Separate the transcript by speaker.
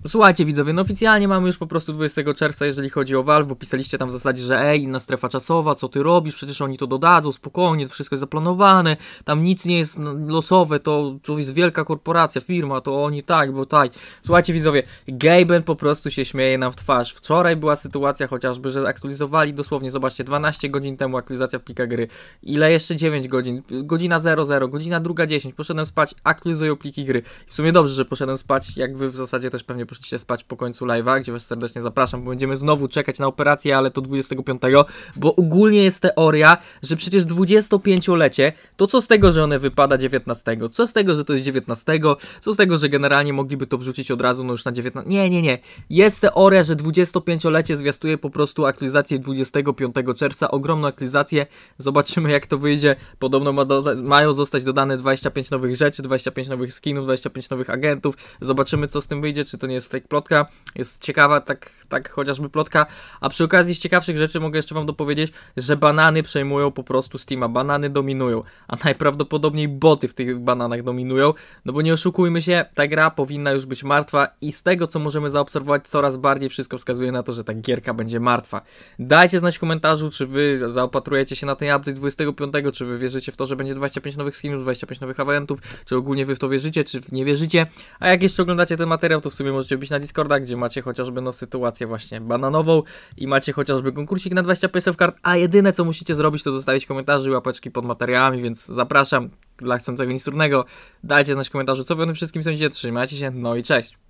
Speaker 1: Słuchajcie widzowie, no oficjalnie mamy już po prostu 20 czerwca, jeżeli chodzi o Valve, bo pisaliście tam w zasadzie, że ej, inna strefa czasowa, co ty robisz, przecież oni to dodadzą, spokojnie, to wszystko jest zaplanowane, tam nic nie jest losowe, to jest wielka korporacja, firma, to oni tak, bo tak. Słuchajcie widzowie, Gaben po prostu się śmieje nam w twarz. Wczoraj była sytuacja chociażby, że aktualizowali dosłownie, zobaczcie, 12 godzin temu aktualizacja w plika gry, ile jeszcze 9 godzin, godzina 00, godzina druga 10, poszedłem spać, aktualizują pliki gry. W sumie dobrze, że poszedłem spać, jak wy w zasadzie też pewnie poszliście spać po końcu live'a, gdzie was serdecznie zapraszam, bo będziemy znowu czekać na operację, ale to 25, bo ogólnie jest teoria, że przecież 25-lecie, to co z tego, że one wypada 19, co z tego, że to jest 19, co z tego, że generalnie mogliby to wrzucić od razu, no już na 19, nie, jest teoria, że 25-lecie zwiastuje po prostu aktualizację 25 czerwca, ogromną aktualizację, zobaczymy jak to wyjdzie, podobno mają zostać dodane 25 nowych rzeczy, 25 nowych skinów, 25 nowych agentów, zobaczymy co z tym wyjdzie, czy to nie jest fake plotka, jest ciekawa tak chociażby plotka, a przy okazji z ciekawszych rzeczy mogę jeszcze wam dopowiedzieć, że banany przejmują po prostu Steama, banany dominują, a najprawdopodobniej boty w tych bananach dominują, no bo nie oszukujmy się, ta gra powinna już być martwa i z tego co możemy zaobserwować coraz bardziej wszystko wskazuje na to, że ta gierka będzie martwa. Dajcie znać w komentarzu, czy wy zaopatrujecie się na ten update 25, czy wy wierzycie w to, że będzie 25 nowych skinów, 25 nowych eventów, czy ogólnie wy w to wierzycie, czy nie wierzycie, a jak jeszcze oglądacie ten materiał, to w sumie możecie wbić na Discorda, gdzie macie chociażby no sytuację właśnie bananową i macie chociażby konkursik na 20 PSF kart, a jedyne co musicie zrobić to zostawić komentarze i łapeczki pod materiałami, więc zapraszam dla chcącego nic trudnego, dajcie znać w komentarzu co wy o tym wszystkim sądzicie, trzymajcie się, no i cześć!